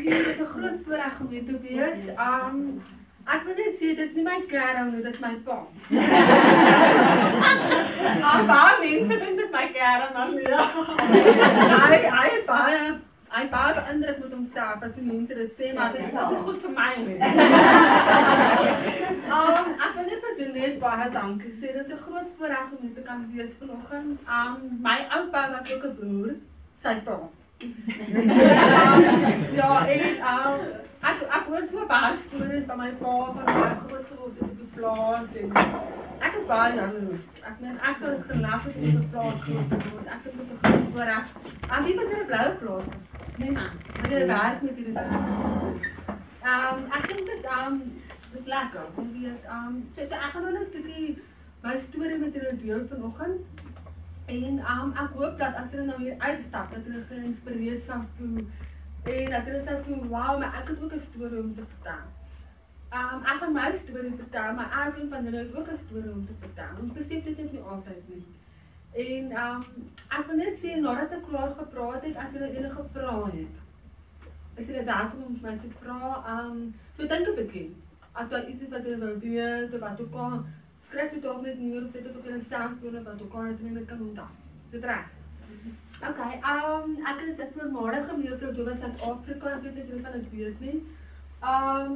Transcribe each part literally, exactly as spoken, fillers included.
dankie, dit is 'n groot voorreg om hier te wees. Um, ek wil net sê, dit is nie my kerel nie, dit is my pa. Ah, baie mense dink dit my kerel, maar nee. Hy, hy is baie, hy is baie beïndruk met homself, as die mense dit sê, maar dit is nie goed vir my nie. um, ek wil net vir Jeanette baie dankie sê, dit is 'n groot voorreg om hier te kan wees vanoggend. Um, my oupa was ook 'n broer, sy pa. Ja, en um, ek, ek hoor so baie stories van my pa, van baie groot geword het op die plaas, en ek is baie jaloers. Ek meen, ek sal het gelag het om op die plaas groot te word. Ek dink dit is 'n groot voorreg. En wie wat in 'n blou plaas? Nee man, ek het werk met hierdie ding. Um, ek dink dit um, is lekker, jy weet, um, so, so ek gaan nou net 'n bietjie my storie met julle deel vanoggend. En um, ek hoop dat as hulle nou hier uitstap, dat hulle geïnspireerd sal voel. En dat hulle sal voel, wauw, maar ek het ook 'n storie om te vertel. Um, ek gaan my storie vertel, maar elkeen van hulle het ook 'n storie om te vertel. Ons besef dit net nie altyd nie. En um, ek wil net sê, nadat ek klaar gepraat het, as hulle enige vrae het, is hulle welkom om my te vra. Um, so dink 'n bietjie, as daar iets is wat hulle wil weet, of wat ook al, skryf dit ook net neer, of sit dit op in 'n selfoon, of wat ook al, dat hulle dit kan onthou. Is dit reg? Okay, um, ek is 'n voormalige mevrou Dowa Suid-Afrika, ek weet nie of julle van dit weet nie. Um,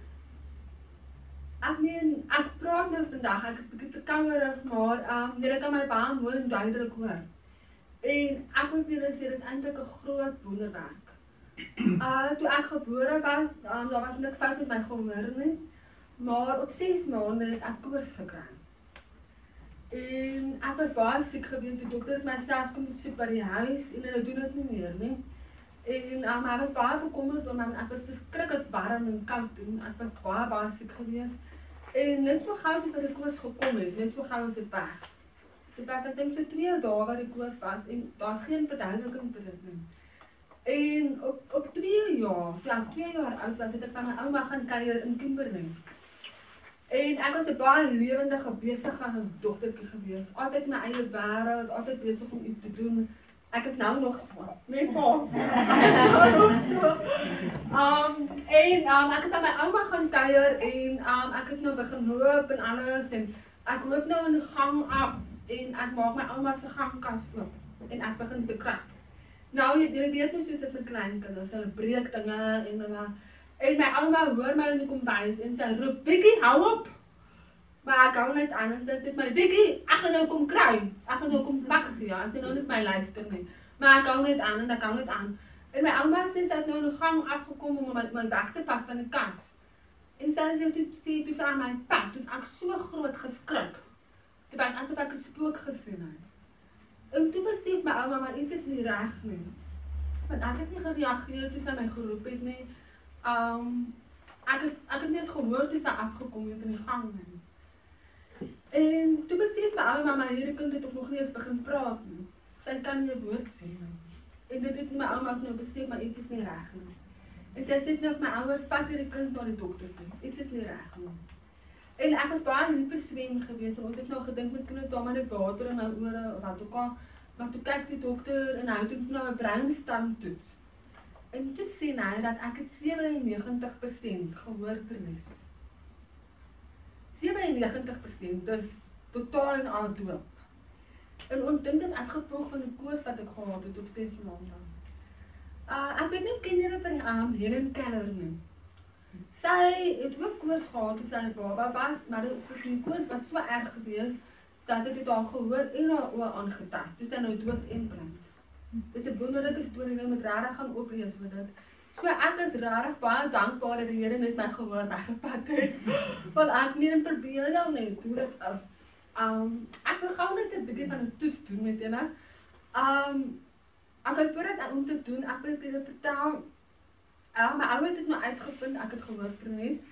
ek meen, ek praat nou vandag, ek is 'n bietjie verkouerig, maar um, julle kan my baie mooi en duidelik hoor. En ek moet julle sê, dit is eintlik 'n groot wonderwerk. Uh, toe ek gebore was, um, daar was niks fout met my gehoor nie, maar op ses maande het ek koors gekry. En ek was baie siek geweest, die dokter het myself kom besoek by die huis en hulle doen dit nie meer nie. En um, hy was baie bekommerd oor my, ek was verskriklik warm en koud en ek was baie baie siek geweest. En net so gou as ek by die koors gekom het, net so gou is dit weg. Dit was ek dink so twee dae wat die koors was en daar's geen verduideliking vir dit nie. En op, op twee jaar, toe ek twee jaar oud was, het ek van my ouma gaan kuier in Kimberley. En ek was 'n baie lewendige, besige dogtertjie gewees. Altyd my eie wêreld, altyd besig om iets te doen. Ek is nou nog so. Nee, pa. um, en um, ek het aan my ouma gaan kuier en um, ek het nou begin loop en alles. En ek loop nou in die gang af en ek maak my ouma se gangkas oop. En ek begin te krap. Nou, jy weet nie soos dit vir klein kinders, hulle breek dinge en dinge. En my ouma hoor my in die kombuis en sy roep, Vikkie, hou op! Maar ek hou net aan en sy sê my, Vikkie, ek gaan jou kom kry. Ek gaan jou kom pak gee, as sy nou net my luister nie. Maar ek hou net aan en ek hou net aan. En my ouma sê, sy het nou in die gang afgekom om my, my weg te pak van die kas. En sy sê, toe sê, toe sy aan my pak, toe ek so groot geskrik. Toe was asof ek 'n spook gesien het. En toe besef my ouma, maar iets is nie reg nie. Want ek het nie gereageer toe sy my geroep het nie. Um, ek, het, ek het nie eens gehoor toe sy afgekom het in die gang nie. En toe besef my ouma, maar hierdie kind het ook nog nie eens begin praat nie. Sy kan nie 'n woord sê nie. En dit het my ouma nou besef, maar iets is nie reg nie. En sy sê nou my ouers, vat hierdie kind na die dokter toe. Iets is nie reg nie. En ek was baie lief vir swem geweest, want ek het nou gedink, miskien het daar maar net water in my ore, of wat ook al. Maar toe kyk die dokter en hy het nou 'n breinstamtoets. En toe sien hy dat ek het sewennegentig persent gehoorverlies. sewennegentig persent, dis totaal en al doop. En ons dink dit as gevolg van die koors wat ek gehad het op ses maande. Uh, ek weet nie, ken julle van die um, Helen Keller nie. Sy het ook koors gehad toe sy 'n baba was, maar die koors was so erg geweest, dat dit het haar gehoor en haar oë aangetast, toe sy nou dood en blind. Dit is 'n wonderlike storie, nou met regtig gaan oplees oor dit. So ek is regtig baie dankbaar dat die Here net my gehoor weggepat het. Want ek nie in verbeel net hoe dit is. Um, ek wil gou net 'n bietjie van 'n toets doen met julle. Um, ek wil voordat ek om te doen, ek wil julle vertel. Uh, my ouers het nou uitgevind ek het gehoorverlies.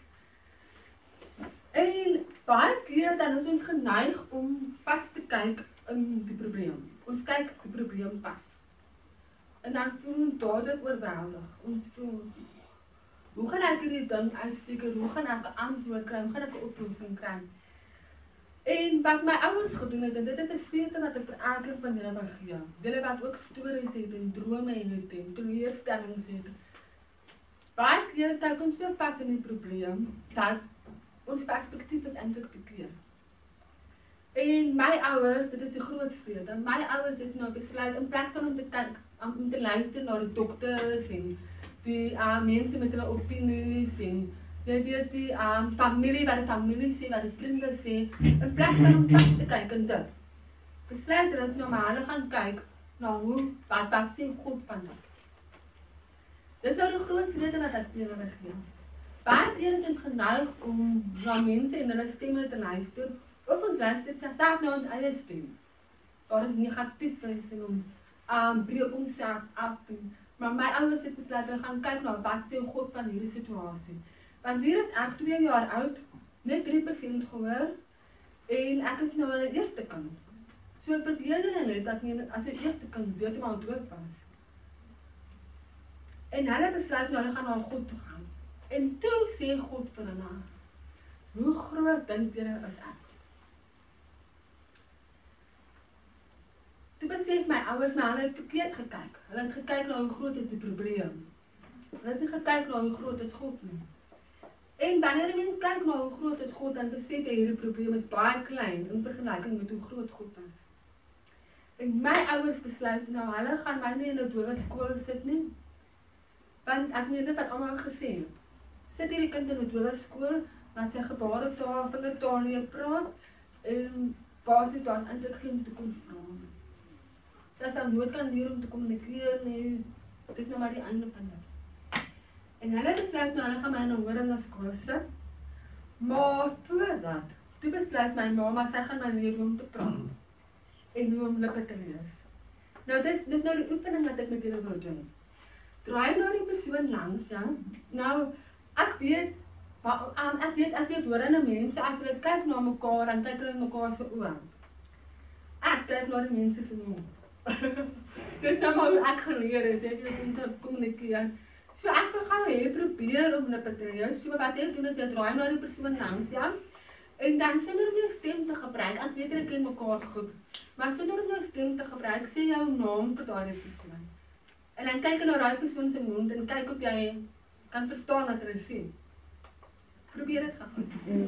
En baie keer dan is ons geneig om vas te kyk in die probleem. Ons kyk die probleem vas. En dan voel ons dadelik oorweldig. Ons voel, hoe gaan ek hierdie ding uitfigure? Hoe gaan ek 'n antwoord kry? Hoe gaan ek 'n oplossing kry? En wat my ouers gedoen het, en dit is 'n sleutel wat ek vir elkeen van julle wil gee. Julle wat ook stories het en drome het en teleurstellings het. Baie keer kyk ons so pas in die probleem dat ons perspektief is eintlik verkeerd. En my ouers, dit is die groot vrede, my ouers het nou besluit in plek van om te kyk, om te luister na die dokters en die uh, mense met hulle opinies en jy weet die um, familie, wat die familie sê, wat die vriende sê, in plek van om pas te kyk in dit. Besluit dat ek normaal gaan kyk na hoe, wat, wat sê God van dit. Dit is nou die grootste rede wat ek teenoor gee. Baie keer het ons geneig om na mense en hulle stemme te luister, of ons luister self na ons eie stem, waar het negatief is en om um, breek onsself af. En, maar my ouers het besluit, hulle gaan kyk na wat sê God van hierdie situasie. Want hier is ek twee jaar oud, net drie persent gehoor, en ek is nou hulle eerste kind. So probeer hulle net dat nie as hulle eerste kind doodmaal dood was. En hulle besluit nou, hulle gaan na God toe gaan. En toe sê God vir hulle, hoe groot dink julle is ek? Toe besef my ouers, maar hulle het verkeerd gekyk. Hulle het gekyk na hoe groot is die probleem. Hulle het nie gekyk na hoe groot is God nie. En wanneer jy kyk na hoe groot is God, dan besef jy hierdie probleem is baie klein in vergelyking met hoe groot God is. En my ouers besluit nou, hulle gaan my nie in 'n dowe skool sit nie. Want ek meen dit wat almal gesê het. Sit hierdie kind in 'n dowe skool, laat sy gebaretaal, vingertaal leer praat en basies daar is eintlik geen toekoms vir hom. Sy as dan nooit kan leer om te kommunikeer nie, dit is nou maar die einde van dit. En hulle besluit nou, hulle gaan my in 'n hoërige skool sit. Maar voordat, toe besluit my mamma, sy gaan my leer hoe om te praat. En hoe om lippe te lees. Nou dit, dit is nou die oefening wat ek met julle wil doen. Draai na die persoon langs, ja. Nou, ek weet, um, ek weet, ek weet hoorende mense, as hulle kyk na mekaar, en kyk hulle in mekaar se oë. Ek kyk na die mense se mond. Dit is nou maar hoe ek geleer het, ek weet om te kommunikeer. So ek wil gou hê probeer om lippe te lees. So wat jy doen is jy draai na die persoon langs, ja. En dan sonder om jou stem te gebruik, ek weet hulle ken mekaar goed, maar sonder om jou stem te gebruik, sê jou naam vir daardie persoon. En dan kyk jy na daai persoon se mond en kyk of jy kan verstaan wat hulle sê. Probeer dit gou.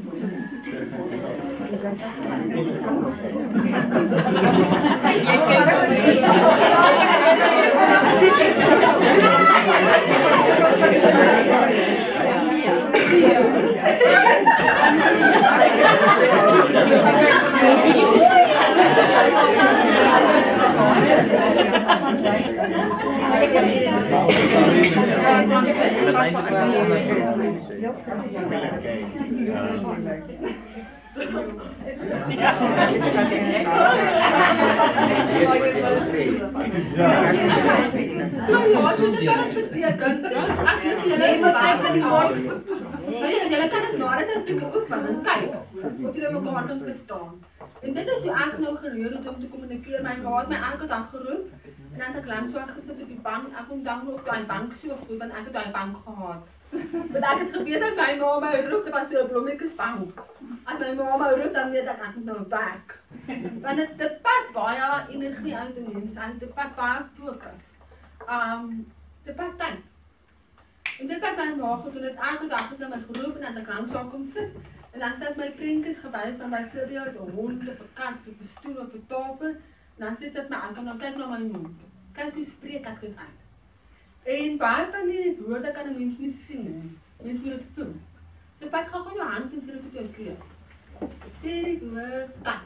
Julle kan dit nadat ek dit oefen en kyk of julle mekaar kan verstaan. En dit is hoe ek nou geleer het om te kommunikeer. My ma het my elke dag geroep en dan het ek lank so gesit op die bank. Ek onthou nog daai bank so goed want ek het daai bank gehad. Want ek het geweet dat my ma my roep, dit was so 'n blommetjiesbank. As my ma my roep dan weet ek ek moet nou werk. Want dit dit pat baie energie uit die mens, uit dit pat baie fokus. Um dit pat tyd. En dit het my ma gedoen, het elke dag as hy my geroep en dan ek langs haar kom sit. En dan sit my prentjies gewys van my kleur uit 'n hond, 'n kat, 'n stoel of 'n tafel. En dan sit dit my aan, kan nou kyk na my mond. Kyk hoe spreek ek dit uit. En baie van die woorde kan 'n mens nie sien nie. Mens moet dit voel. So pak gou jou hand en sit dit op jou keel. Sê die woord kat.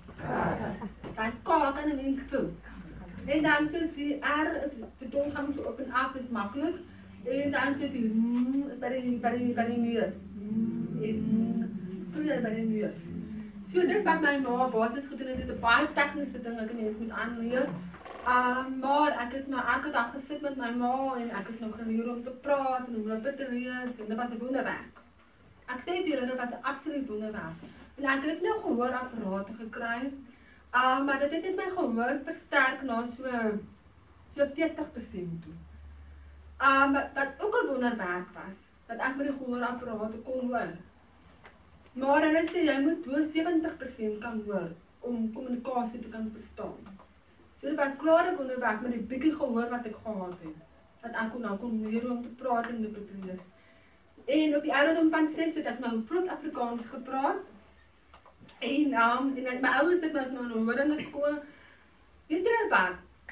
Daai K kan 'n mens voel. En dan sit die R, die tong gaan so op en af, is maklik. En dan sit die mm, by die by die by die neus. En probeer by die neus. So dit wat my ma basies gedoen het, dit 'n baie tegniese ding ek en jy moet aanleer. Um, maar ek het nou elke dag gesit met my ma en ek het nou geleer om te praat en om lippe te lees en dit was 'n wonderwerk. Ek sê vir julle, dit was 'n absoluut wonderwerk. En ek het nou gehoorapparate gekry. Uh, maar dit het net my gehoor versterk na so so vyftig persent toe. Um, wat ook 'n wonderwerk was, dat ek met die gehoorapparate kon hoor. Maar hulle sê jy moet bo sewentig persent kan hoor om kommunikasie te kan verstaan. So dit was klaar 'n wonderwerk met die bietjie gehoor wat ek gehad het. dat ek kon nou kon leer om te praat in die Beprees. En op die ouderdom van ses het ek nou vlot Afrikaans gepraat. En, um, en my ouers het my nou in 'n hoërende skool. Weet jy wat?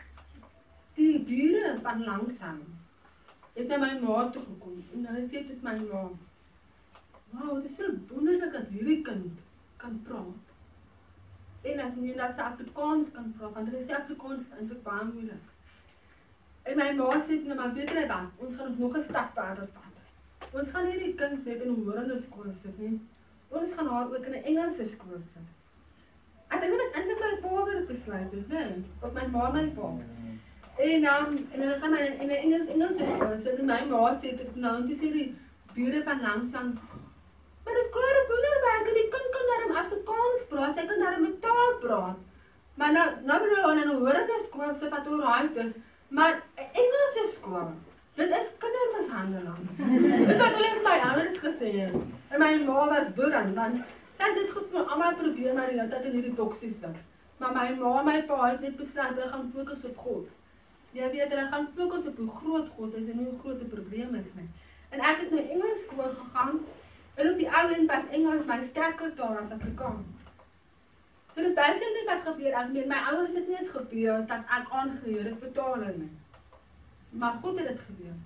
Die bure van langsam het na my ma toe gekom en hulle sê tot my ma, "Wow, dit is so wonderlik dat hierdie kind kan praat." En ek meen dat sy Afrikaans kan praat, want hulle sê Afrikaans is eintlik baie moeilik. En my ma sê nou maar weet jy wat, ons gaan nog 'n stap verder vat. Ons gaan nie die kind net in 'n hoërende skool sit nie. Ons gaan haar ook in 'n Engelse skool sit. Ek dink dit eintlik my pa het besluit het, nee, op my ma en my pa. En um, en hulle gaan my in 'n Engels Engelse skool sit en my ma sê dit nou, en toe sê die bure van langsam, "Maar dis klare wonderwerke, die kind kan daarom Afrikaans praat, sy kan daarom 'n taal praat." Maar nou nou wil hulle in 'n hoërende skool sit wat alright is, maar 'n Engelse skool, dit is kindermishandeling. Dit het hulle vir my anders gesê. En my ma was boerend, want sy het dit goed vir almal probeer maar die hele tyd in hierdie boksies sit. Maar my ma en my pa het net besluit hulle gaan fokus op God. Jy weet, hulle gaan fokus op hoe groot God is en hoe groot die probleem is nie. En ek het nou Engels skool gegaan en op die ou end was Engels my sterker taal as Afrikaans. So dit basies net wat gebeur, ek meen my ouers het nie eens gebeur dat ek aangeleer is betaling nie. Maar God het dit gebeur.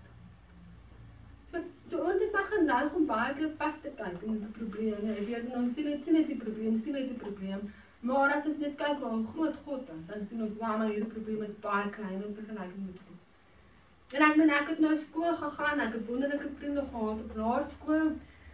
So, so ons het maar geneig om baie keer vas te kyk in die probleme. Jy weet, ons sien net, sien net die probleem, sien net die probleem. Maar as ons net kyk waar hoe groot God is, dan sien ons, wow, maar hierdie probleem is baie klein in vergelyking met God. En ek meen, ek het nou skool gegaan, ek het wonderlike vriende gehad op laerskool.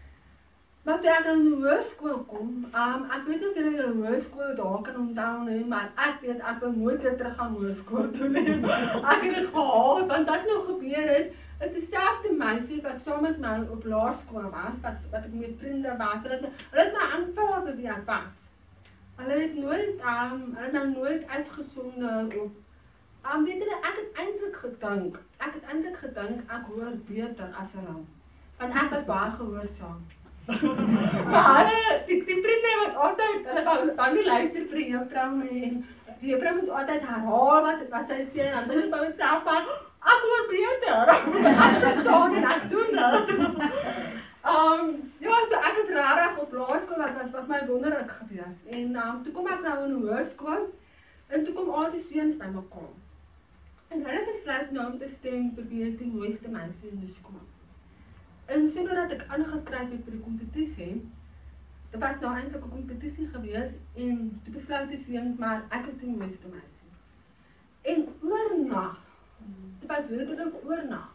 Maar toe ek nou in die hoërskool kom, um, ek weet nie of julle in die hoërskool daar kan onthou nie, maar ek weet, ek wil nooit weer terug gaan hoërskool toe nie. Ek het dit gehaat, want dat nou gebeur het, het dieselfde meisie wat saam met my op laerskool was, wat, wat ek met vriende was, hulle het, hulle het my aanvaar vir wie ek was. Hulle het nooit, um, hulle het nou nooit uitgesonde of, um, weet julle, ek het eintlik gedink, ek het eintlik gedink, ek hoor beter as hulle, want ek was baie gehoorsaam. Maar hulle, die, die vriende wat altyd, hulle wou, wou nie luister vir die juffrou nie, en die juffrou moet altyd herhaal wat, wat sy sê, en dan dink ek by myself van, ek hoor beter, ek verstaan en ek doen dit. Um, ja, so ek het rarig op laerskool wat was wat my wonderlik gewees. En um, toe kom ek nou in 'n hoërskool en toe kom al die seuns bymekaar. En hulle besluit nou om te stem vir wie is die mooiste meisie in die skool. En sodat ek aangeskryf het vir die kompetisie, dit was nou eintlik 'n kompetisie gewees en toe besluit die seuns maar ek is die mooiste meisie. En oornag, dit was letterlik oornag.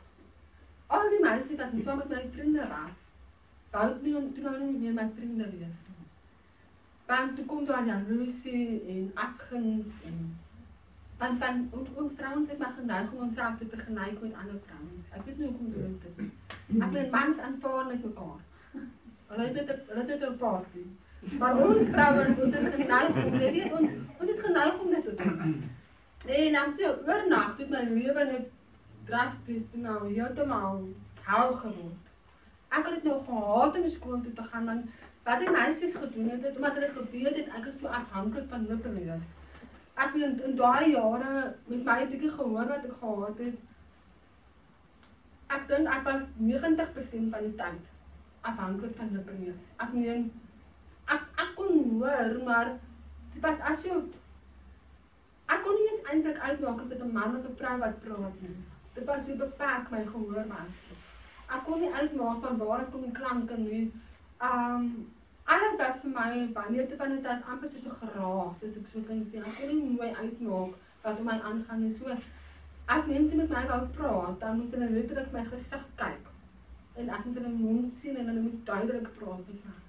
Al die meisies wat saam met my vriende was, wou nie om toe nou nie meer my vriende wees nie. Want toe kom daar jaloesie en afguns en want van ons, ons vrouens het maar geneig om onsself te vergelyk met ander vrouens. Ek weet nie hoekom doen dit. Ek weet mans aanvaar net mekaar. Hulle het dit hulle het dit 'n party. Maar ons vrouens moet dit geneig om, jy weet, ons ons het geneig om dit te doen. En dan toe oornag het my lewe net drasties toe nou heeltemal hel geword. Ek het dit nou gehaat om skool toe te gaan, want wat die meisies gedoen het, het omdat hulle geweet het, ek is so afhanklik van hulle wees. Ek het in daai jare met my bietjie gehoor wat ek gehad het. Ek dink ek was negentig persent van die tyd afhanklik van hulle wees. Ek meen, ek, ek kon hoor, maar dit was as jy, ek kon nie eens eintlik uitmaak as dit 'n man of 'n vrou wat praat nie. Dit was so beperk my gehoor was. Ek kon nie uitmaak van waar kom die klanke nie. Um, alles was vir my wanneer te van die tyd amper soos 'n geraas, as ek so kan sê. Ek kon nie mooi uitmaak wat om my aangaan nie. So, as mense met my wou praat, dan moes hulle letterlik my gesig kyk. En ek moet hulle mond sien en hulle moet duidelik praat met my.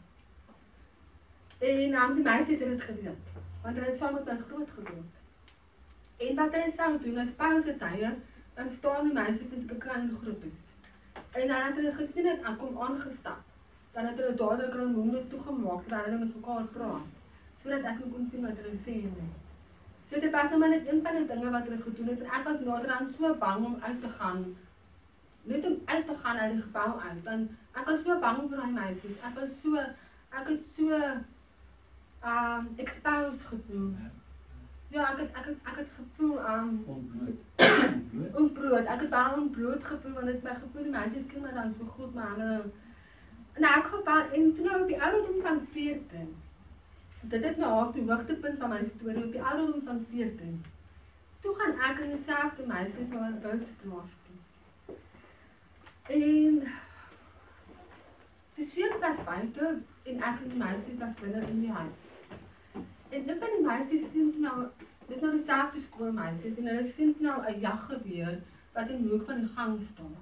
En um, die meisies het dit geweet, want hulle het saam met my groot geword. En wat hulle sou doen, as pause tye, dan staan die meisies in 'n klein groepies. En dan as hulle gesien het, ek kom aangestap, dan het hulle dadelik hulle monde toegemaak, terwyl hulle met mekaar praat, sodat ek nie kon sien wat hulle sê nie. So dit was nou maar net een van die dinge wat hulle gedoen het, en ek was naderhand so bang om uit te gaan, net om uit te gaan uit die gebou uit, want ek was so bang vir die meisies, ek was so, ek het so, um, exposed gevoel. Ja, ek het ek het ek het gevoel aan Ontbloot. Ontbloot. ontbloot. Ek het baie ontbloot gevoel want dit my gevoel die meisies ken my dan so goed, maar hulle in elk geval en toe nou op die ouderdom van veertien. Dit is nou op die hoogtepunt van my storie op die ouderdom van veertien. Toe gaan ek in dieselfde meisies na 'n wildsplaas toe. En die seun was buite en ek en die meisies was binne in die huis. En een van die meisies sien nou, dit is nou dieselfde skoolmeisies en hulle sien nou 'n jaggeweer wat in die hoek van die gang staan.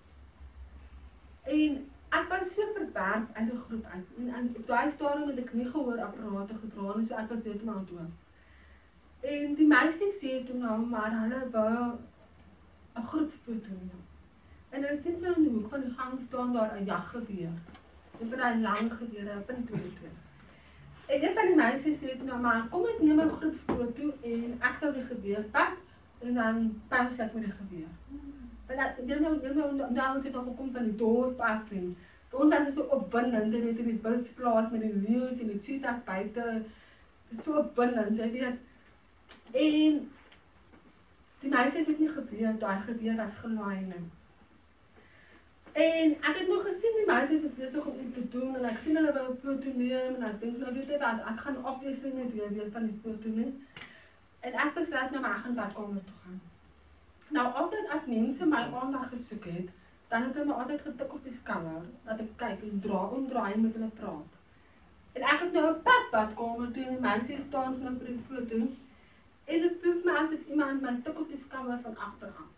En ek was so verwerp uit die groep uit en, en op daai stadium het ek nie gehoorapparate gedra nie, so ek was heeltemal doof. En die meisies sê toe nou maar hulle wou 'n groepsfoto neem. En hulle sien nou in die hoek van die gang staan daar 'n jaggeweer. Dit is 'n lang geweer, 'n punt twee. En een van die meisies sê nou maar kom ek neem 'n groepsfoto en ek sal die geweer pak en dan pause ek met die geweer. En dan jy nou jy nou daar het nog gekom van die dorp af en vir ons was dit so opwindend, jy weet in die wildsplaas met die leeu's en die cheetahs buite. Dit is so opwindend, jy weet. En die meisies het nie geweet daai geweer was gelaai nie. En ek het nog gesien die meisies is besig om iets te doen en ek sien hulle wou 'n foto neem en ek dink nou weet jy wat, ek gaan obviously nie weer weet van die foto nie. En ek besluit nou maar ek gaan badkamer toe gaan. Nou altyd as mense my aandag gesoek het, dan het hulle my altyd getik op die skouer dat ek kyk en dra omdraai en met hulle praat. En ek het nou 'n pad badkamer toe en die meisies staan nou vir die foto. En dit voel my asof iemand my tik op die skouer van agteraf.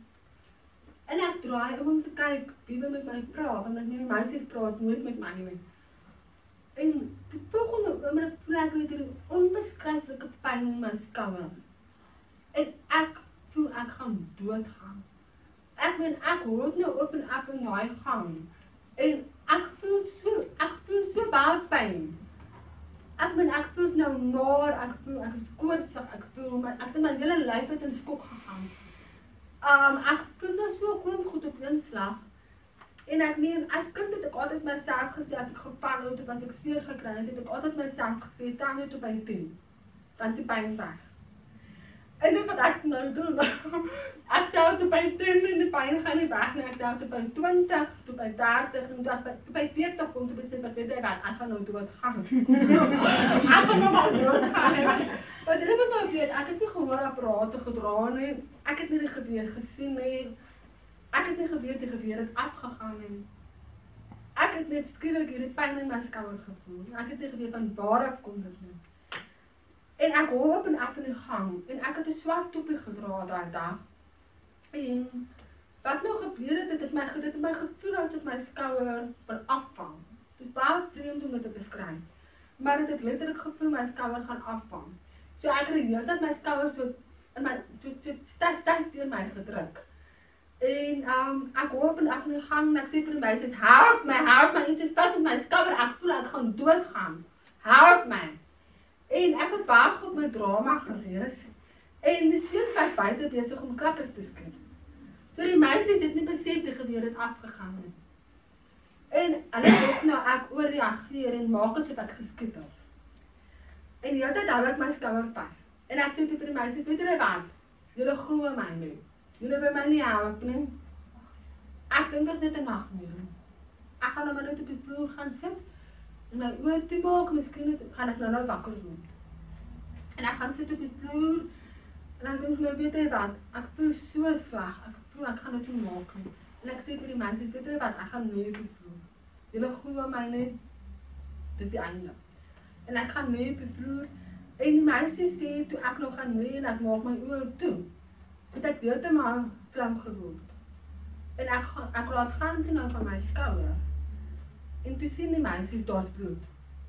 En ek draai om te kyk wie wil met my praat, want ek nie die meisies praat nooit met my nie. En die volgende oomblik voel ek weer die onbeskryflike pyn in my skouer. En ek voel ek gaan doodgaan. Ek meen ek hoor nou op en af in daai gang. En ek voel so, ek voel so baie pyn. Ek meen ek voel nou naar, ek voel ek is koorsig, ek voel my ek het my hele lyf het in skok gegaan. Um ek voel nou so klomp goed op een slag. En ek meen as kind het ek altyd myself gesê as ek geval het of as ek seer gekry het, het ek altyd myself gesê tel net op by tien. Dan die pyn weg. En dit wat ek nou doen. Ek tel tot by tien en die pyn gaan nie weg nie. Ek tel tot by twintig, tot by dertig en tot by, tot by veertig kom te besef ek weet jy wat, ek gaan nou doodgaan. Ek gaan nou maar doodgaan. Want hulle moet nou weet, ek het nie gehoorapparate gedra nie. Ek het nie die geweer gesien nie. Ek het nie geweet die geweer het afgegaan nie. Ek het net skielik hierdie pyn in my skouer gevoel. Ek het nie geweet van waar af kom dit nie. En ek hoor op en af in die gang en ek het 'n swart toppie gedra daai dag. En wat nou gebeur het, dit het my dit het my gevoel asof my skouer wil afval. Dit is baie vreemd om dit te beskryf. Maar dit het letterlik gevoel my skouer gaan afval. So ek het die hele tyd my skouer so in my so so styf styf teen my gedruk. En um ek hoor op en af in die gang en ek sê vir die meisies, help my, help my, iets is fout met my skouer, ek voel ek gaan doodgaan. Help my. En ek was baie goed met drama gewees. En die seun was buite besig om klappers te skiet. So die meisies het nie besef die geweer het afgegaan nie. En hulle dink nou ek oorreageer en maak asof ek geskiet is. En die hele tyd hou ek my skouer vas. En ek sê toe vir die meisies, weet julle wat? Julle glo my nie. Julle wil my nie help nie. Ek dink dit is net 'n nagmerrie. Ek gaan nou maar net op die vloer gaan sit. En my oë toe maak, miskien het, gaan ek nou nou wakker word. En ek gaan sit op die vloer en ek dink nou weet jy wat, ek voel so sleg, ek voel ek gaan dit nie maak nie. En ek sê vir die meisies, weet jy wat, ek gaan nie op die vloer. Julle glo my nie, dis die einde. En ek gaan nie op die vloer en die meisies sê toe ek nog gaan nie en ek maak my oë toe. Toe ek heeltemal flou geword. En ek gaan ek laat gaan toe nou van my skouer. En toe sien die meisies daar's bloed.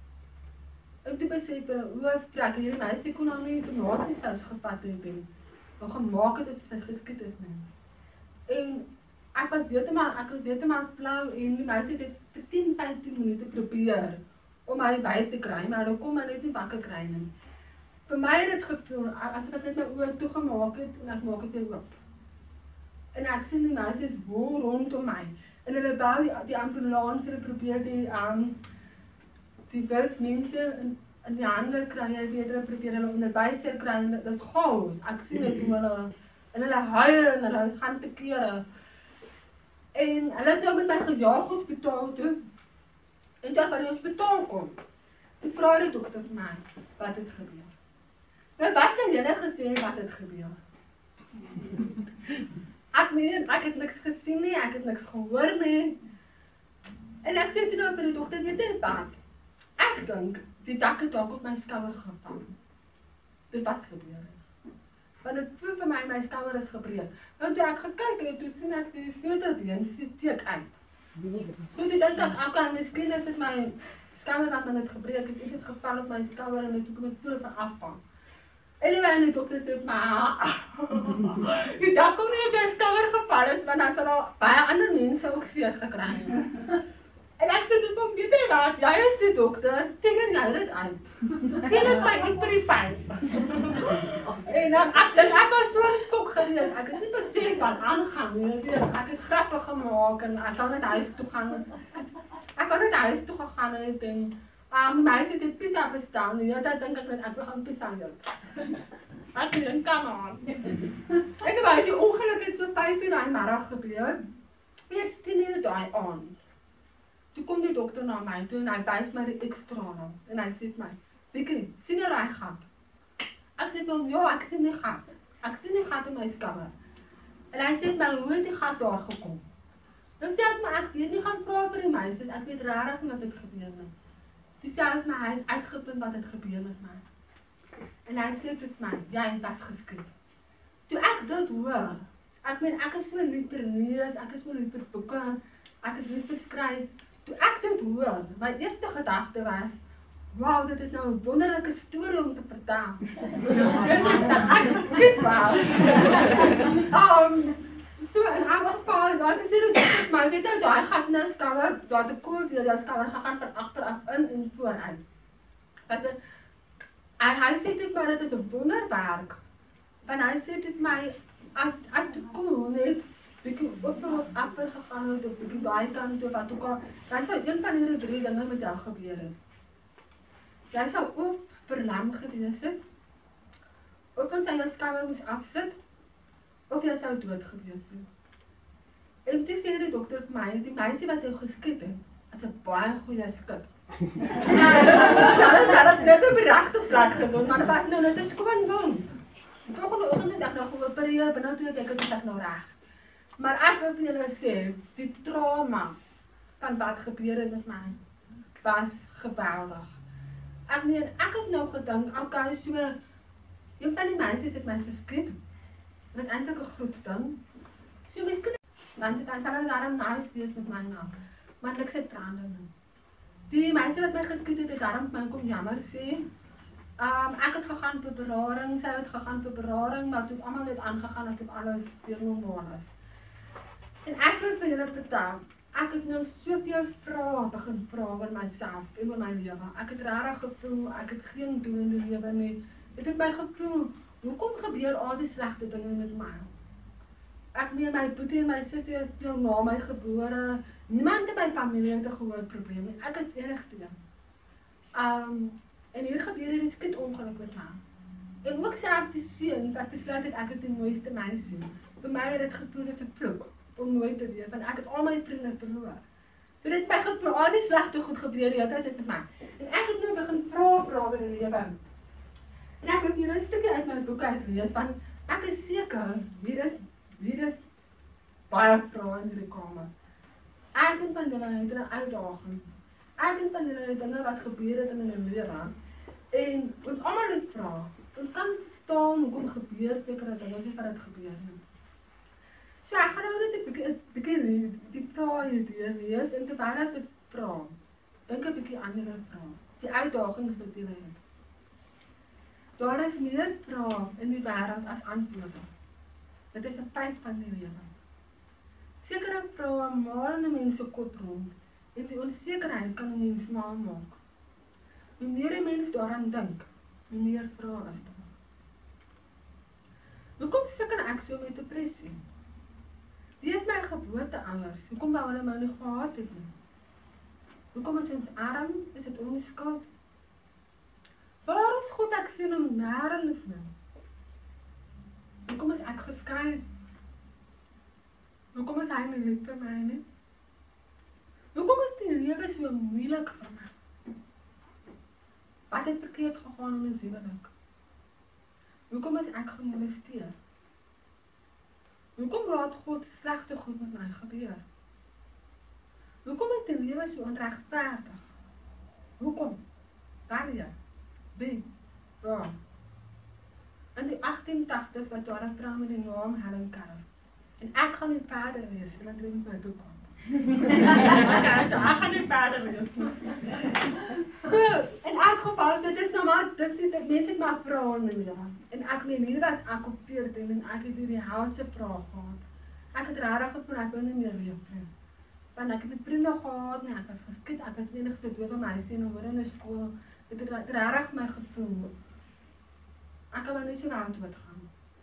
En toe besef hulle, o, vrek, hierdie meisie kon nou nie tomatiesous gevat het en nog gemaak het asof sy geskiet het nie. En ek was heeltemal, ek was heeltemal flou en die meisies het vir tien, vyftien minute probeer om my by te kry, maar hulle kon my net nie wakker kry nie. Vir my het dit gevoel, asof ek net my oë toegemaak het en ek maak dit weer oop. En ek sien die meisies hol rondom my. En hulle bel die, die ambulans, hulle probeer die, um, die wildsmense, en in die hande kry, jy weet hulle probeer hulle onder byseer kry en dit is chaos. Ek sien dit hoe hulle en hulle huil en hulle gaan te kere. En hulle het nou met my gejaag hospitaal toe. En toe ek by die hospitaal kom, toe vra die dokter vir my, wat het gebeur? Nou wat sou julle gesê wat het gebeur? Ek meen, ek het niks gesien nie, ek het niks gehoor nie. En ek sê toe nou vir die dokter, weet jy wat? Ek dink, die dak het dalk op my skouer geval. Dis wat gebeur het. Want het voel vir my, my skouer is gebreek. Want toe ek gekyk het, toe sien ek die sleutelbeen, steek uit. So toe dink ek, ek kan miskien het dit my skouer wat my net gebreek het, iets het geval op my skouer en toe kom ek voel van afval. Anyway, en die dokter sê maar, die dak kon nie op jou skouer geval het, want dan sal al baie ander mense ook seer gekry het. En ek sê dit om, weet jy wat, jy is die dokter, figure jy dit uit. Geen het my iets vir die pijn. En dan, ek dink, ek was so in skok gewees, ek het nie besef wat aangaan, weet jy, ek het grappe gemaak en ek kan net huis toe gaan. Ek kan net huis toe gegaan het en um, die meisies het pizza bestaan, en dat dink ek net, ek wil gaan pizza eet. Ek dink, come on. En dan weet die ongeluk het so vyf uur daai middag gebeur, eers tien uur daai aand. Toe kom die dokter na my toe en hy wys my die ekstrale en hy sê vir my, Vicky, sien jy daai gat? Ek sê vir hom, ja, ek sien die gat. Ek sien die gat in my skouer. En hy sê vir my, hoe het die gat daar gekom? Nou sê ek my, ek weet nie gaan vra vir die meisies, ek weet rarig wat het gebeur het. Toe sê hy vir my, hy het uitgevind wat het gebeur met my. En hy sê tot my, jy was geskiet. Toe ek dit hoor, ek meen, ek is so lief vir lees, ek is so lief vir boeke, ek is lief vir skryf. Toe ek dit hoor, my eerste gedagte was, wauw, dit is nou 'n wonderlike storie om te vertel. Ek geskiet was. um, so in elk geval, daar is dit ook, maar weet jy, daai gat in jou skouer, daar het 'n koel deur jou skouer gegaan van agteraf in en vooruit. Wat hy hy sê dit maar dit is 'n wonderwerk. Want hy sê dit my uit uit die koel net bietjie op en op apper gegaan het, op bietjie daai kant toe wat ook al, dan sou een van hierdie drie dinge met jou gebeur het. Jy sou of verlam gewees het, of ons jou skouer moes afsit, of jy sou dood gewees het. En toe sê die dokter vir my, die meisie wat jou geskiet het, is 'n baie goeie skit. Dat het net op die regte plek gedoen, maar wat nou net 'n skoon wond. Die volgende oggend het ek nog geopereer, binne toe ek het ek nou reg. Maar ek wil vir julle sê, die trauma van wat gebeur het met my, was geweldig. Ek meen, ek het nou gedink, okay, so, een van die meisies het my geskiet, wat eintlik 'n groot ding. So, miskien, want dan sal hulle daarom nice wees met my nou, maar niks het verander nie. Die meisie wat my geskiet het, het daarom my kom jammer sê. Um, ek het gegaan vir beraring, sy het gegaan vir beraring, maar het het allemaal net aangegaan asof alles weer normaal is. En ek wil vir julle vertel, ek het nou soveel vrae begin vra oor myself en oor my lewe. Ek het regtig gevoel, ek het geen doel in die lewe nie. Het ek my gevoel, hoekom gebeur al die slegte dinge met my? Ek meen, my boetie en my sussie het nou na my gebore, niemand in my familie het 'n gehoorprobleem nie. Ek is enig teen. Um, en hier gebeur hierdie skiet ongeluk met my. En ook self die seun wat besluit het ek het die mooiste meisie. Vir my het dit gevoel het 'n vloek om nooit te weet, want ek het al my vriende verloor. Dit het my gevoel, al die slegte goed gebeur die hele tyd met my. En ek het nou begin vra vra oor die lewe. En ek het hier 'n stukkie uit my boek uitgelees, want ek is seker, hier is hier is baie vrae in hierdie kamer. Elkeen van julle het 'n uitdaging. Elkeen van julle het dinge wat gebeur het in hulle lewe. En ons almal dit vra. Ons kan verstaan hoekom gebeur sekere dinge as wat dit gebeur het. So ek gaan nou net 'n bietjie 'n bietjie die vrae hier deurlees en terwyl ek dit vra, dink 'n bietjie aan julle vrae. Die uitdagings wat julle het. Daar is meer vrae in die wêreld as antwoorde. Dit is 'n feit van die lewe. Sekere vrae maal in 'n mens se kop rond en die onsekerheid kan 'n mens mal maak. Hoe meer 'n mens daaraan dink, hoe meer vrae is daar. Hoekom sukkel ek so met depressie? Wie is my geboorteouers? Hoekom wou hulle my nie gehad het nie? Hoekom is ons arm? Is dit onskuld? Waar is God? Ek sien hom nêrens nie. Hoekom is ek geskei? Hoekom is hy nie lief vir my nie? Hoekom is die lewe so moeilik vir my? Wat het verkeerd gegaan in ons huwelik? Hoekom is ek gemolesteer? Hoekom laat God slegte goed met my gebeur? Hoekom is die lewe so onregverdig? Hoekom? Wanneer? Wie? Waar? In die agtien tagtig was daar 'n vrou met die naam Helen Keller. En ek gaan nie verder wees, want ek moet my toe kom. Ja, so ek gaan nie verder wees. So, en ek gepas, dit is nou maar, dit is net net maar vrae in die lewe. En ek meen, hier was ek op veertien en ek het hierdie helse vrae gehad. Ek het regtig gevoel ek wil nie meer leef nie. Want ek het nie vriende gehad nie, ek was geskiet, ek het enige te dood om meisie en hoor in die skool. Dit het regtig my gevoel. Ek kan maar net so aan dood gaan.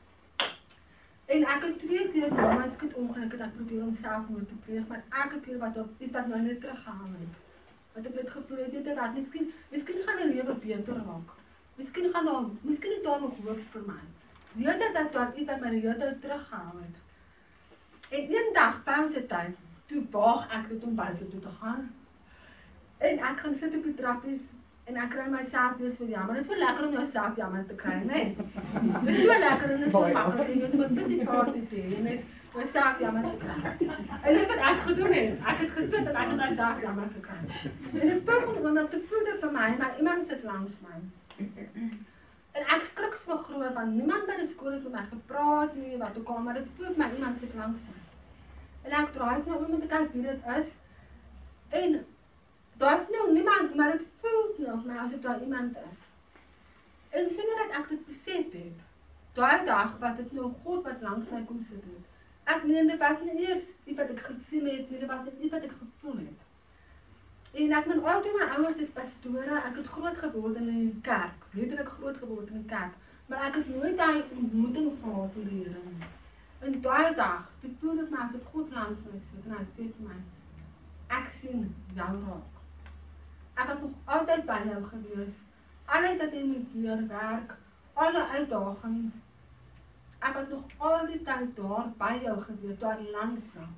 En ek het twee keer na my skiet ongeluk het ek probeer om selfmoord te pleeg, maar elke keer wat op iets wat my net teruggehang het. Want ek het gevoel het dit wat miskien miskien gaan 'n lewe beter raak. Miskien gaan daar miskien is daar nog hoop vir my. Weet dit dat daar iets wat my die hele tyd teruggehang het. En eendag pause tyd, toe waag ek dit om buite toe te gaan. En ek gaan sit op die trappies en ek kry myself deur so jammer. Dit is so lekker om jouself jammer te kry, né? Dit is so lekker en dit is so maklik. Jy moet dit die party te hê, net myself jammer te kry. En dit wat ek gedoen het, ek het gesit en ek het myself jammer gekry. En dit begin omdat te voel dit vir my, maar iemand sit langs my. En ek skrik so groot want niemand by die skool het met my gepraat nie, wat ook al, maar dit voel my iemand sit langs my. En ek draai my om te kyk wie dit is. En daar is nou niemand, maar dit voel nog my asof daar iemand is. En sonder dat ek dit besef het, daai dag wat dit nou God wat langs my kom sit het. Ek meen dit was nie eers iets wat ek gesien het, nie, dit was iets wat ek gevoel het. En ek meen altyd my ouers is pastore, ek het groot geword in 'n kerk, letterlik groot geword in 'n kerk, maar ek het nooit daai ontmoeting gehad met die Here nie. En daai dag, toe voel dit my asof God langs my sit en hy sê vir my, ek sien jou raak. Ek het nog altyd by jou gewees, alles wat jy moet deurwerk, alle uitdagings. Ek het nog al die tyd daar by jou gewees, daar langs jou.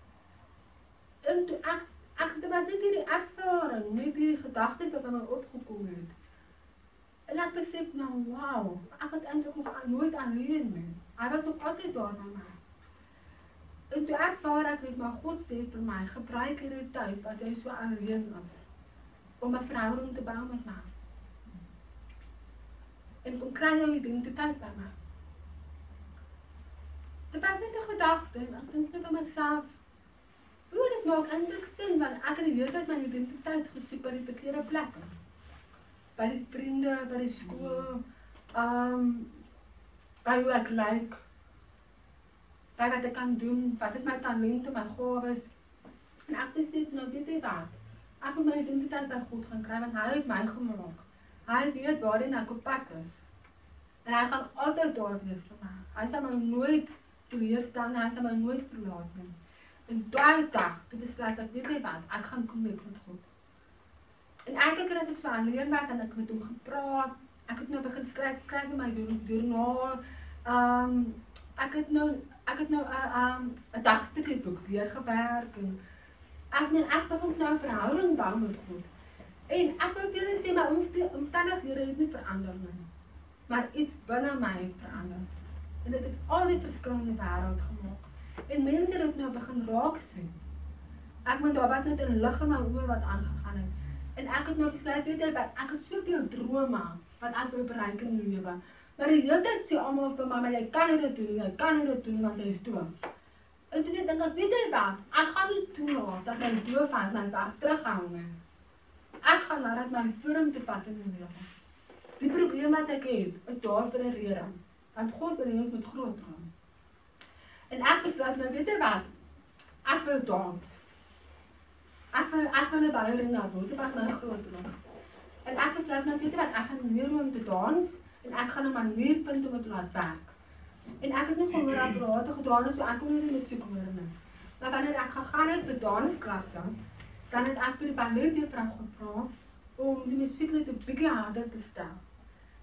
En toe ek Ek het wat net hierdie ervaring, net hierdie gedagtes wat by my opgekom het. En ek besef nou, wow, ek het eintlik nog nooit alleen nie. Hy was nog altyd daar by my. En toe ervaar ek net, maar God sê vir my, gebruik hierdie tyd wat jy so alleen is, om 'n verhouding te bou met my. En kom kry jou identiteit by my. Dit was net 'n gedagte, en ek dink net by myself, hoe dit maak eintlik sin, want ek het die hele tyd my identiteit gesoek by die verkeerde plekke. By die vriende, by die skool, um, by hoe ek lyk, by wat ek kan doen, wat is my talente, my gawes. En ek besef nou, weet jy wat, ek moet my identiteit by God gaan kry, want hy het my gemaak. Hy weet waarin ek op pad is. En hy gaan altyd daar wees vir my. Hy sal my nooit teleurstel, hy sal my nooit verlaat nie. En daai dag, toe besluit ek, weet jy wat, ek gaan kom met God. En elke keer as ek so alleen was en ek met hom gepraat, ek het nou begin skryf, skryf in my joernaal, um, ek het nou, ek het nou 'n uh, um, 'n dagstukkie boek deurgewerk en ek meen ek begin nou 'n verhouding bou met God. En ek wil julle sê my omstandighede het nie verander nie, maar iets binne my het verander. En dit het al die verskil in die wêreld gemaak. En mense het dit nou begin raak sien. Ek meen daar was net 'n lig in my oë wat aangegaan het. En ek het nou besluit, weet jy wat, ek het soveel drome wat ek wil bereik in die lewe. Maar die hele tyd sê almal vir my, maar jy kan nie dit doen nie, jy kan nie dit doen nie, want jy is doof. En toe dink ek, weet jy wat, ek gaan nie toelaat dat my doofheid my weg terughou nie. Ek gaan laat my vorentoe vat in die lewe. Die probleem wat ek het, is daar vir 'n rede. Want God wil hê ek moet groot gaan. En ek besluit nou, weet jy wat, ek wil dans. Ek wil, ek wil 'n ballerina word, dit was my groot droom. En ek besluit nou, weet jy wat, ek gaan leer om te dans, en ek gaan 'n manierpunt om dit te laat werk. En ek het nie gehoor apparate gedaan het, so ek kon nie die musiek hoor nie. Maar wanneer ek gegaan het by dansklasse, dan het ek by die balletjuffrou gevra om die musiek net 'n bietjie harder te stel.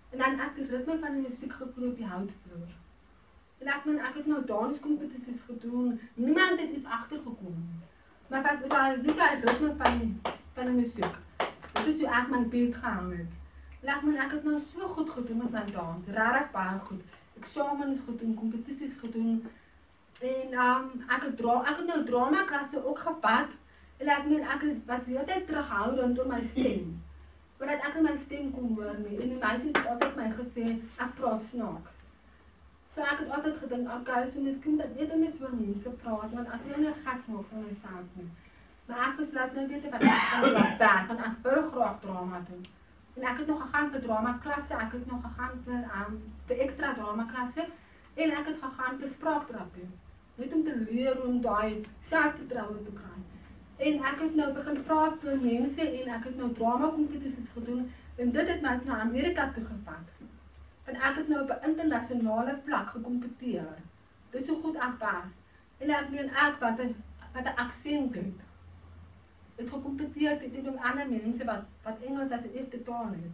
En dan ek die ritme van die musiek gevoel op die houtvloer. En ek meen, ek het nou danskompetisies gedoen, niemand het iets agtergekom. Maar wat met daai die ritme van die, van die musiek, dit is hoe ek my beat gehang het. En ek meen, ek het nou so goed gedoen met my dans, regtig baie goed. Eksamens gedoen, kompetisies gedoen. En um, ek, het dra ek het nou drama klasse ook gepad. En ek meen, ek het wat die hele tyd terughoudend oor my stem. Omdat ek my stem kon hoor nie. En die meisies het altyd my gesê, ek praat snaaks. So ek het altyd gedink, okay, so miskien dat ek net vir mense praat, want ek wil nie gek maak van myself nie. Maar ek besluit nou weet wat ek gaan doen, want ek wil graag drama doen. En ek het nog gegaan vir drama klasse, ek het nog gegaan vir um, vir ekstra drama klasse en ek het gegaan vir spraakterapie. Net om te leer om daai selfvertroue te kry. En ek het nou begin praat vir mense en ek het nou drama kompetisies gedoen en dit het my na Amerika toe gevat. Want ek het nou op 'n internasionale vlak gekompeteer. Dit is so goed ek was. En ek meen ek wat 'n wat 'n aksent het. Het gekompeteer teen die ander mense wat wat Engels as 'n eerste taal het.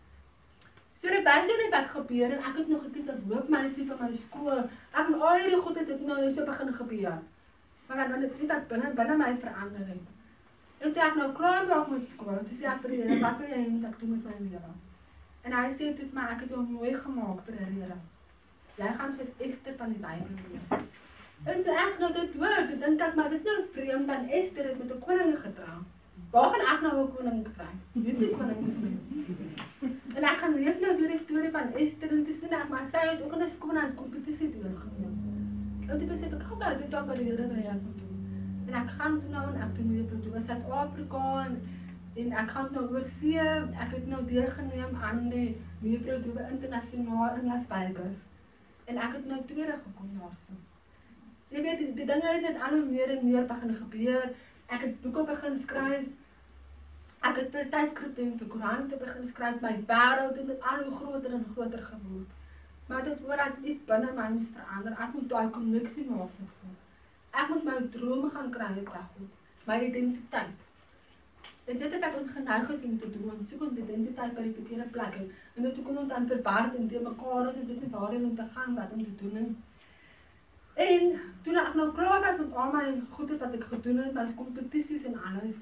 So dit was so net wat gebeur en ek het nog gekies as hoofmeisie van my skool. Ek en al hierdie goed het dit nou net so begin gebeur. Maar dan het dit dat binne binne my verander het. En toe ek nou klaar was met skool, toe sê ek vir die Here, wat wil jy hê ek doen met my lewe? En hy sê dit maar ek het jou mooi gemaak vir 'n rede. Jy gaan soos Ester van die Bybel wees. En toe ek nou dit hoor, toe dink ek maar dis nou vreemd want Ester het met 'n koning getrou. Waar gaan ek nou 'n koning kry? Weet nie konings nie. En ek gaan lees nou deur die storie van Ester en toe sien ek maar sy het ook in 'n skoonheidskompetisie deelgeneem. En toe besef ek, okay, dit dalk wat die Here wil hê ek moet doen. En ek gaan toe nou en ek doen weer toe was Suid-Afrika en En ek gaan nou oor see, ek het nou deelgeneem aan die Neefrodoewe internasionaal in Las Vegas. En ek het nou tweede gekom daarso. Jy weet, die, die dinge het net al hoe meer en meer begin gebeur. Ek het boeke begin skryf. Ek het vir tydskrifte en vir koerante begin skryf. My wêreld het al hoe groter en groter geword. Maar dit oor dat iets binne my moes verander. Ek moet daai koneksie maak met God. Ek moet my drome gaan kry met God. My identiteit. En dit het ek ongeneig is om te doen, soek om identiteit by die verkeerde plekke. En dit kom ons dan verward en te mekaar en dit nie waarheen om te gaan, wat om te doen. En toen ek nou klaar was met al my goede wat ek gedoen het, my kompetisies en alles,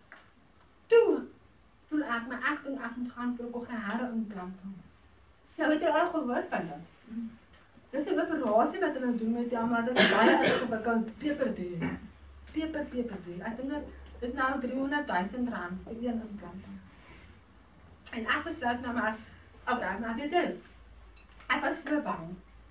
toe voel ek, maar ek dink ek moet gaan vir 'n kokleaire implanting. Nou het jy al gehoor van dit? Dis 'n operasie wat hulle doen met jou, maar dit is baie ingewikkeld, peperduur. Peper, peperduur. Ek dink dat dit is nou driehonderdduisend rand vir een implanting. En ek besluit nou maar, okay, maar weet jy, ek was so bang.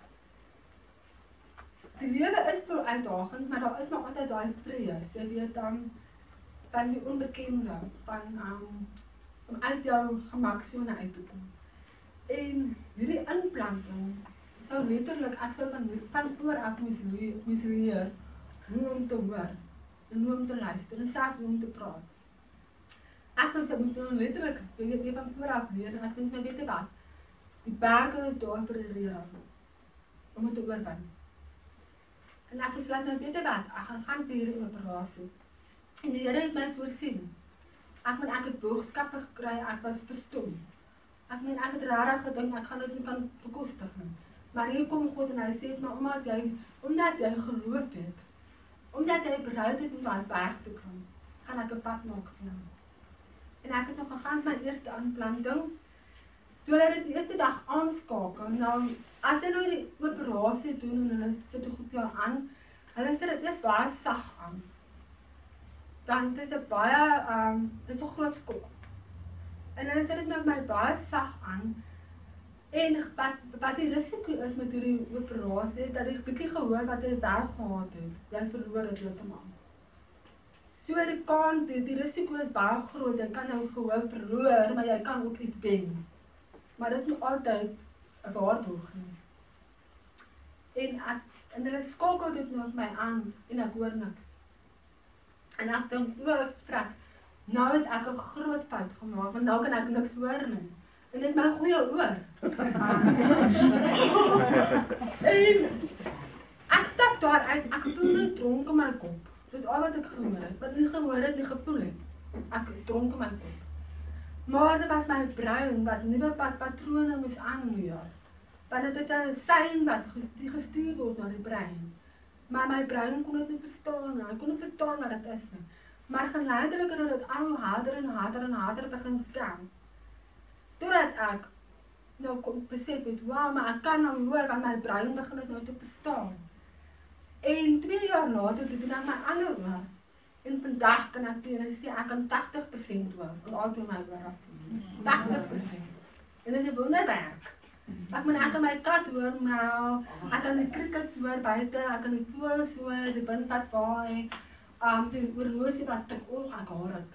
Die lewe is vol uitdagend, maar daar is maar altyd daai vrees, jy weet dan, van die onbekende, van um, om uit jou gemaksone uit te kom. En hierdie implanting sou letterlik, ek sou van, van vooraf moes leer, hoe om te hoor, en hoe om te luister, en selfs hoe om te praat. Ek sou sê, moet nou letterlik, weet jy van vooraf leer, en ek dink nou weet jy wat, die berge is daar vir die rede, om het te oorwin. En ek besluit nou, weet jy wat, ek gaan gaan vir hierdie operasie. En die Here het my voorsien. Ek meen, ek het boodskappe gekry, ek was verstom. Ek meen, ek het rarig gedink, ek gaan dit nie kan bekostig nie. Maar hier kom God en hy sê, maar omdat jy, omdat jy geloof het, omdat jy bereid is om daai berg te klim, gaan ek 'n pad maak vir jou. En ek het nog gegaan met my eerste implanting. Toe hulle dit die eerste dag aanskakel, nou, as jy nou die operasie doen en hulle sit dit goed jou aan, hulle sit dit eers baie sag aan. Dan dit is 'n baie, um, dit is 'n groot skok. En hulle sit dit nou my baie sag aan. En wat, wat die risiko is met hierdie operasie, dat ek bietjie gehoor wat hy wel gehad het. Jy verloor dit heeltemal. So die kans, die, die risiko is baie groot, jy kan jou gehoor verloor, maar jy kan ook iets wen. Maar dit is nog altyd 'n waarborg nie. En, ek, en hulle skakel dit nou my aan, en ek hoor niks. En ek dink, o, vrek, nou het ek 'n groot fout gemaak, want nou kan ek niks hoor nie. En dit is my goeie oor. En ek stap daar uit, ek voel my dronk in my kop. Dit is al wat ek gehoor het, wat nie gehoor het, nie gevoel het. Ek dronk in my kop. Maar dit was my brein wat nuwe pat patrone moes aanleer. Want dit is 'n sein wat gestuur word na die brein. Maar my brein kon dit nie verstaan nie. Hy kon nie verstaan wat dit is nie. Maar geleidelik het dit al hoe harder en harder en harder begin staan. Totdat ek nou kon besef het, wow, maar ek kan nou hoor want my brein begin dit nou te verstaan. En twee jaar later toe doen ek my ander hoor. En vandag kan ek teen sê ek kan tachtig persent hoor. En al toe my hoor af. tachtig persent. En dit is 'n wonderwerk. Ek moet ek kan my kat hoor, maar ek kan die crickets hoor buite, ek kan die voëls hoor, die windpad waai, um die oorlosie wat tik, oh, ek hoor dit.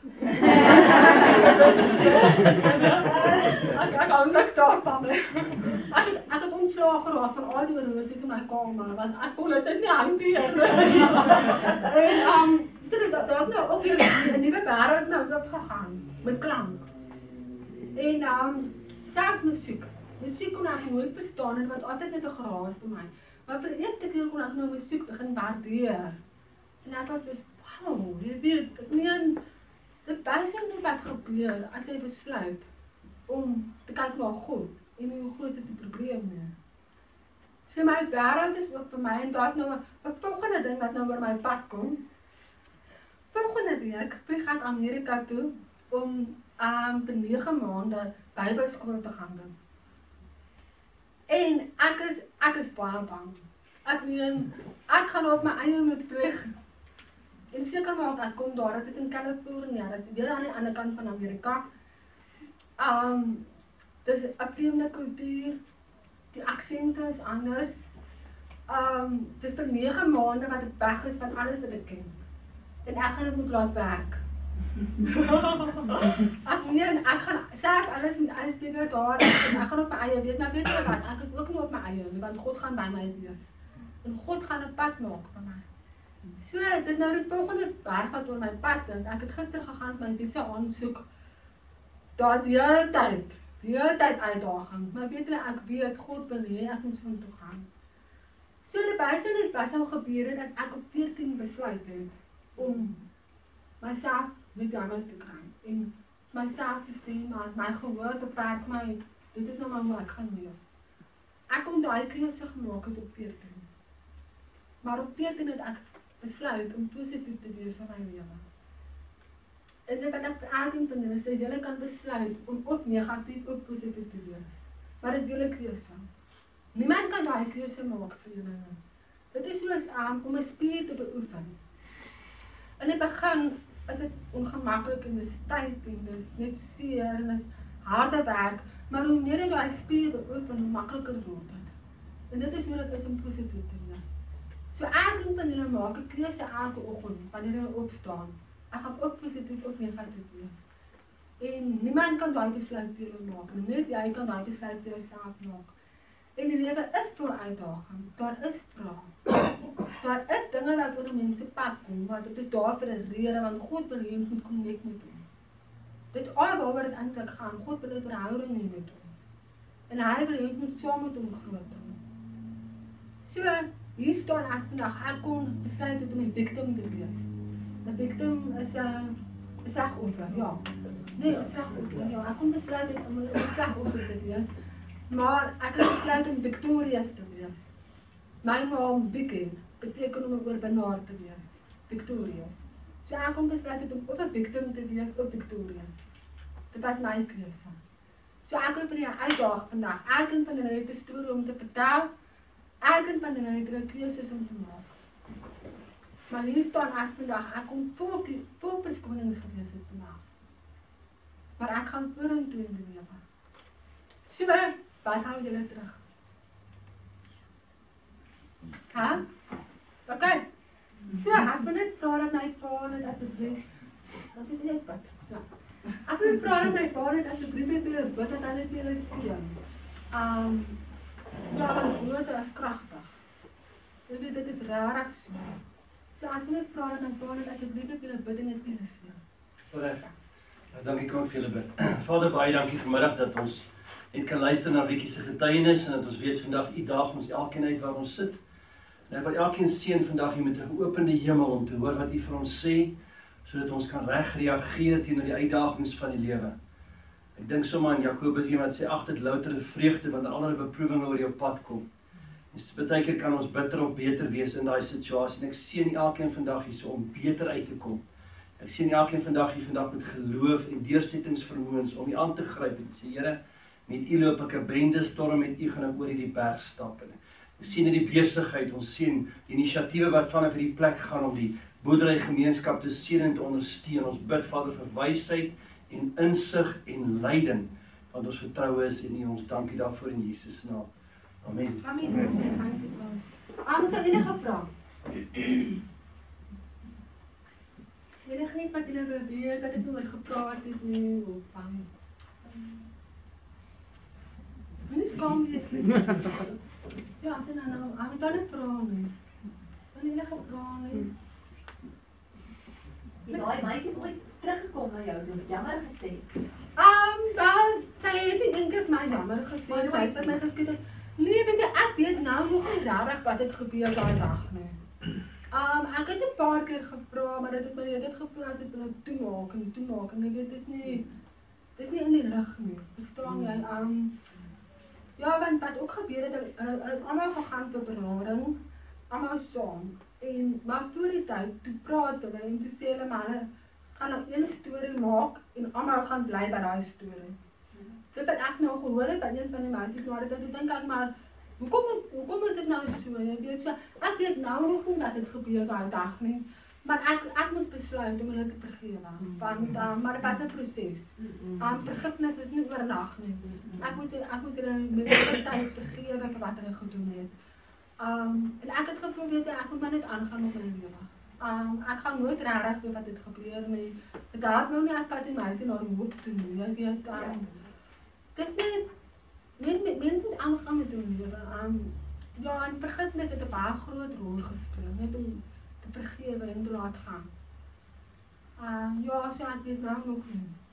Ek ek hou niks daarvan nie. Ek het ek het ontslaag geraak van al die oorlosies in my kamer, want ek kon dit nie hanteer nie. En um dit daar het nou ook weer 'n nuwe wêreld nou oopgegaan met klank. En um selfs musiek. Musiek kon ek nooit verstaan en wat altyd net 'n geraas vir my. Maar vir die eerste keer kon ek nou musiek begin waardeer. En ek was dus, wow, jy weet, ek meen, dit is nie wat gebeur as jy besluit om te kyk na God en hoe groot dit die probleem nie. So my wêreld is ook vir my en daar's nou 'n volgende ding wat nou oor my pad kom. Volgende week vlieg ek Amerika toe om um, vir nege maande Bybelskool te gaan doen. En ek is ek is baie bang. Ek meen, ek gaan op my eie moet vlieg. En seker maak ek kom daar, dit is in California, dit is weer aan die ander kant van Amerika. Um, dit is 'n vreemde kultuur, die aksente is anders. Um, dit is vir nege maande wat ek weg is van alles wat ek ken. En ek gaan dit moet laat werk. Ek meen, ek gaan self alles met uitspreker daar en ek gaan op my eie weet, maar weet jy wat, ek is ook nie op my eie nie, want God gaan by my wees. En God gaan 'n pad maak vir my. So, dit nou die volgende berg wat oor my pad is, ek het gister gegaan met my visa aansoek. Daar's die hele tyd, die hele tyd uitdaging, maar weet jy, ek weet, God wil hê ek moet so toe gaan. So, die byse net was al gebeur dat ek op veertien besluit het om myself met jammer te kry en myself te sê, maar my gehoor beperk my, dit is nou maar hoe ek gaan leef. Ek kon daai keuse gemaak het op veertien. Maar op veertien het ek besluit om positief te wees vir my lewe. En dit wat ek vir elkeen van julle sê, julle kan besluit om of negatief of positief te wees. Maar dis julle keuse. Niemand kan daai keuse maak vir julle nie. Dit is soos um, om 'n spier te beoefen. In die begin is dit ongemaklik en dis tyd en dis net seer en dis harde werk, maar hoe meer jy daai spier beoefen, hoe makliker word dit. En dit is hoe dit is om positief te wees. So elkeen van julle maak 'n keuse elke oggend wanneer jy opstaan. Ek gaan ook positief of negatief wees. En niemand kan daai besluit vir jou maak. Net jy kan daai besluit vir jouself maak. En die lewe is vol uitdaging. Daar is vrae. Daar is dinge wat oor mense pad kom, wat dit is daar vir 'n rede, want God wil hê ons moet connect met hom. Dit al waaroor dit eintlik gaan, God wil 'n verhouding hê met ons. En hy wil hê ons moet saam met hom groot word. So, hier staan ek vandag, ek kon besluit om 'n victim te wees. 'n Victim is 'n slagoffer, ja. Nee, 'n slagoffer, ja. Ek kon besluit om 'n slagoffer te wees, maar ek het besluit om victorious te wees. My naam Vicky beteken om 'n oorwinnaar te wees, victorious. So ek kon besluit om of 'n victim te wees of victorious. Dit was my keuse. So ek wil vir jou uitdaag vandag, elkeen van julle het 'n storie om te vertel. Elkeen van julle het 'n keuse om te maak. Maar hier staan ek vandag, ek kom vol, vol verskoning gewees het vandag. Maar ek gaan vorentoe in die lewe. So, wat hou julle terug? Ha? Oké. So, ek wil net vra dat my pa net asseblief, dat dit net wat. Ja. Ek wil vra dat my pa net asseblief net vir julle bid dat hy net vir julle seën. Um, ja, want woorde is kragtig. Jy weet, dit is rarig so. So ek wil net vra dat my pa net asseblief net vir julle bid en net vir julle seën. Dis reg. Dankie kom vir julle bid. Vader, baie dankie vanmiddag dat ons net kan luister na Wiekie se getuienis en dat ons weet vandag u daag ons elkeen uit waar ons sit. En ek wil elkeen seën vandag hier met 'n geopende hemel om te hoor wat u vir ons sê, sodat ons kan reg reageer teenoor die uitdagings van die lewe. Ek dink sommer aan Jakobus een wat sê, ag dit loutere vreugde wanneer allerlei beproewinge oor jou pad kom. En baie keer kan ons bitter of beter wees in daai situasie en ek seën elkeen vandag hierso om beter uit te kom. Ek sien elkeen vandag hier vandag met geloof en deursettingsvermoëns om U aan te gryp en sê Here, met U loop ek 'n bende storm, met U gaan ek oor hierdie berg stap. Ons sien in die besigheid, ons sien die inisiatiewe wat vanaf hierdie plek gaan om die boerdery gemeenskap te seën en te ondersteun. Ons bid Vader vir wysheid en insig en leiding, want ons vertroue is in U. Ons dankie daarvoor in Jesus naam. Amen. Amen. Amen. Tot enige vraag. Enige net wat julle wil weet, wat ek nou oor gepraat het nie, of van... Moenie skaam wees nie. Ja, ek nou nou, ek kan nie vra nie. Kan enige vra nie. Die meisie is ooit teruggekom na jou, toe het jammer gesê. Um, wel, sy het nie een keer my jammer gesê, die meisie wat my geskiet het. Nee, weet jy, ek weet nou nog nie regtig wat het gebeur daai dag nie. Um, ek het 'n paar keer gevra, maar dit het my dit gevoel as dit wil toemaak en toemaak en ek weet dit nie, dit is nie in die lug nie, verstaan jy? Um, ja, want wat ook gebeur het, hulle het allemaal gegaan vir berading, allemaal saam, en maar voor die tyd, toe praat hulle en toe sê hulle, maar hulle gaan nou een storie maak en allemaal gaan bly by die storie. Dit wat ek nou gehoor het, by een van die meisies na dit, toe dink ek maar, hoekom het, hoekom het dit nou so, jy weet so, ek weet nou nog nie dat dit gebeur daai dag nie, maar ek, ek moes besluit om hulle te vergewe, want, uh, maar dit was 'n proses. Um, vergifnis is nie oornag nie. Ek moet, ek moet hulle met die tyd vergewe vir wat hulle gedoen het. Um, en ek het geprobeer, ek moet maar net aangaan met my lewe. Um, ek gaan nooit regtig weet wat dit gebeur nie. Dit help nou nie ek vat die meisie na die hoop toe nie, jy weet, um, dit is net, mens met mens moet aangaan met hun lewe. Um, ja, en vergifnis het 'n baie groot rol gespeel, net om te vergewe en te laat gaan. Uh, ja, so ek weet nou nog nie.